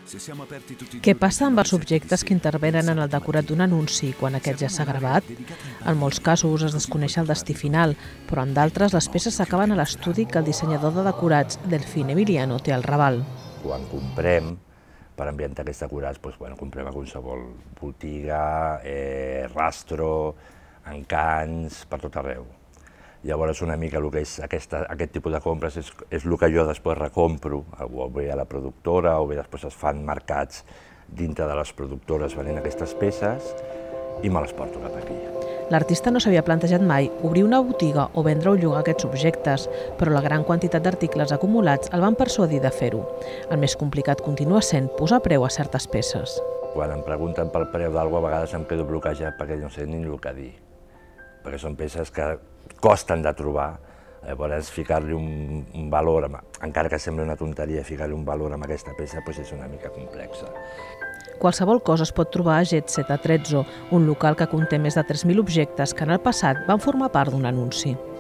Què passa amb els objectes que intervenen en el decorat d'un anunci quan aquest ja s'ha gravat? En molts casos es desconeix el destí final, però en d'altres les peces s'acaben a l'estudi que el dissenyador de decorats, Delfín Emiliano, té al Raval. Quan comprem, per ambientar aquests decorats, comprem a qualsevol botiga, rastro, encants, per tot arreu. Llavors, una mica el que és aquest tipus de compres és el que jo després recompro, o bé a la productora, o bé després es fan mercats dintre de les productores venent aquestes peces i me les porto cap aquí. L'artista no s'havia plantejat mai obrir una botiga o vendre o llogar aquests objectes, però la gran quantitat d'articles acumulats el van persuadir de fer-ho. El més complicat continua sent posar preu a certes peces. Quan em pregunten pel preu d'alguna cosa, a vegades em quedo bloquejat perquè no sé ni el que dir. Perquè són peces que costen de trobar, llavors ficar-li un valor, encara que sembli una tonteria, ficar-li un valor amb aquesta peça és una mica complexa. Qualsevol cosa es pot trobar a Jet Set a Trezzo, un local que conté més de 3.000 objectes que en el passat van formar part d'un anunci.